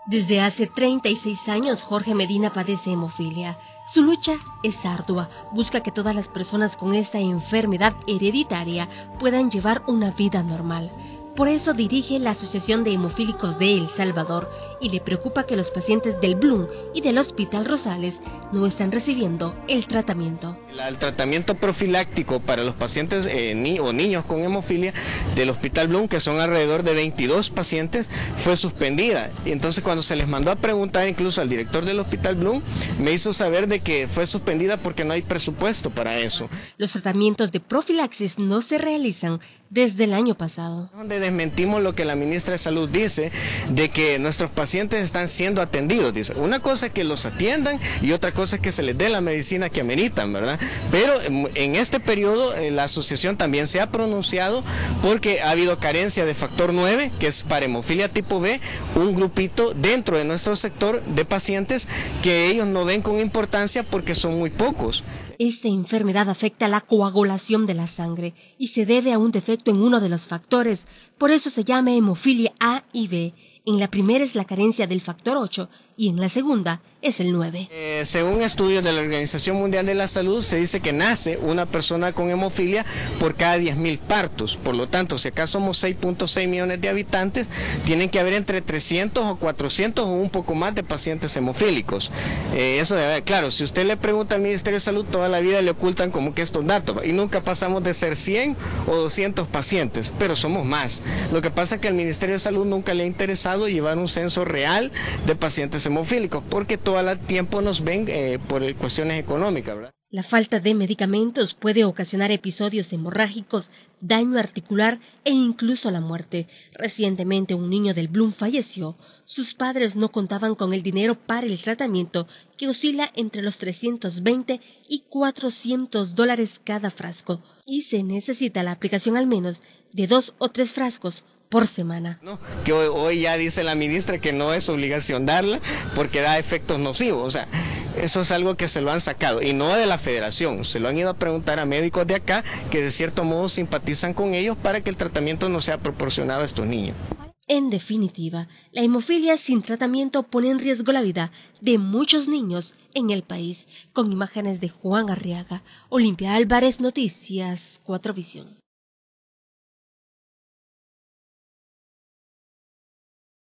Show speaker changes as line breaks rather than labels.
Desde hace 36 años, Jorge Medina padece hemofilia. Su lucha es ardua. Busca que todas las personas con esta enfermedad hereditaria puedan llevar una vida normal. Por eso dirige la Asociación de Hemofílicos de El Salvador y le preocupa que los pacientes del Blum y del Hospital Rosales no están recibiendo el tratamiento.
El tratamiento profiláctico para los pacientes o niños con hemofilia del Hospital Blum, que son alrededor de 22 pacientes, fue suspendida. Y entonces cuando se les mandó a preguntar incluso al director del Hospital Blum, me hizo saber de que fue suspendida porque no hay presupuesto para eso.
Los tratamientos de profilaxis no se realizan desde el año pasado.
Donde desmentimos lo que la ministra de Salud dice, de que nuestros pacientes están siendo atendidos. Dice, una cosa es que los atiendan y otra cosa es que se les dé la medicina que ameritan, ¿verdad? Pero en este periodo la asociación también se ha pronunciado porque ha habido carencia de factor 9, que es para hemofilia tipo B, un grupito dentro de nuestro sector de pacientes que ellos no ven con importancia porque son muy pocos.
Esta enfermedad afecta la coagulación de la sangre y se debe a un defecto en uno de los factores, por eso se llama hemofilia A y B. En la primera es la carencia del factor 8 y en la segunda es el 9.
Según estudios de la Organización Mundial de la Salud, se dice que nace una persona con hemofilia por cada 10.000 partos. Por lo tanto, si acá somos 6.6 millones de habitantes, tienen que haber entre 300 o 400 o un poco más de pacientes hemofílicos. Claro, si usted le pregunta al Ministerio de Salud, toda la vida le ocultan como que estos datos y nunca pasamos de ser 100 o 200 pacientes, pero somos más. Lo que pasa es que al Ministerio de Salud nunca le ha interesado llevar un censo real de pacientes hemofílicos, porque todo el tiempo nos ven por cuestiones económicas, ¿verdad?
La falta de medicamentos puede ocasionar episodios hemorrágicos, daño articular e incluso la muerte. Recientemente un niño del Blum falleció. Sus padres no contaban con el dinero para el tratamiento, que oscila entre los $320 y $400 cada frasco, y se necesita la aplicación al menos de 2 o 3 frascos por semana.
No, que hoy ya dice la ministra que no es obligación darla porque da efectos nocivos. O sea, eso es algo que se lo han sacado y no de la federación, se lo han ido a preguntar a médicos de acá que de cierto modo simpatizan con ellos para que el tratamiento no sea proporcionado a estos niños.
En definitiva, la hemofilia sin tratamiento pone en riesgo la vida de muchos niños en el país. Con imágenes de Juan Arriaga, Olimpia Álvarez, Noticias 4 Visión.